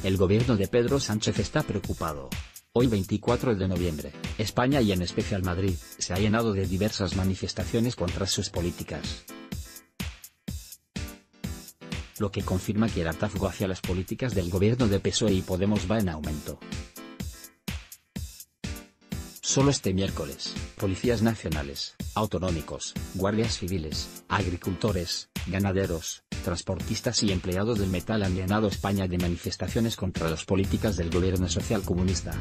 El gobierno de Pedro Sánchez está preocupado. Hoy 24 de noviembre, España y en especial Madrid, se ha llenado de diversas manifestaciones contra sus políticas. Lo que confirma que el hartazgo hacia las políticas del gobierno de PSOE y Podemos va en aumento. Solo este miércoles, policías nacionales, autonómicos, guardias civiles, agricultores, ganaderos, transportistas y empleados del metal han llenado España de manifestaciones contra las políticas del gobierno socialcomunista.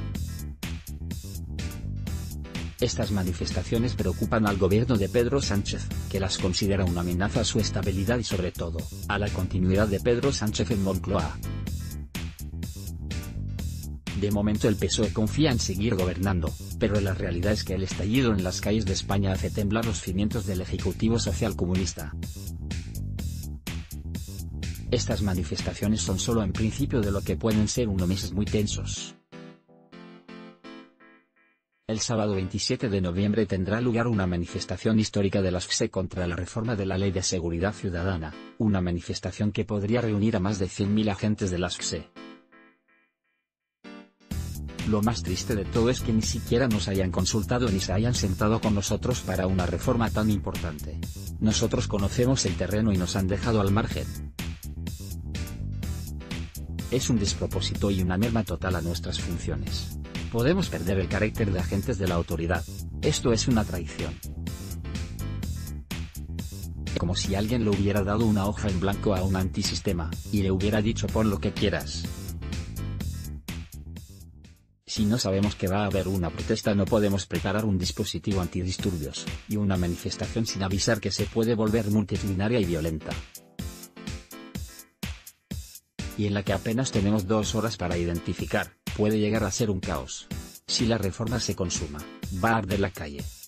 Estas manifestaciones preocupan al gobierno de Pedro Sánchez, que las considera una amenaza a su estabilidad y sobre todo, a la continuidad de Pedro Sánchez en Moncloa. De momento el PSOE confía en seguir gobernando, pero la realidad es que el estallido en las calles de España hace temblar los cimientos del Ejecutivo socialcomunista. Estas manifestaciones son solo en principio de lo que pueden ser unos meses muy tensos. El sábado 27 de noviembre tendrá lugar una manifestación histórica de la SCSE contra la reforma de la Ley de Seguridad Ciudadana, una manifestación que podría reunir a más de 100.000 agentes de la SCSE. Lo más triste de todo es que ni siquiera nos hayan consultado ni se hayan sentado con nosotros para una reforma tan importante. Nosotros conocemos el terreno y nos han dejado al margen. Es un despropósito y una merma total a nuestras funciones. Podemos perder el carácter de agentes de la autoridad. Esto es una traición. Como si alguien le hubiera dado una hoja en blanco a un antisistema, y le hubiera dicho pon lo que quieras. Si no sabemos que va a haber una protesta no podemos preparar un dispositivo antidisturbios, y una manifestación sin avisar que se puede volver multitudinaria y violenta. Y en la que apenas tenemos 2 horas para identificar, puede llegar a ser un caos. Si la reforma se consuma, va a arder la calle.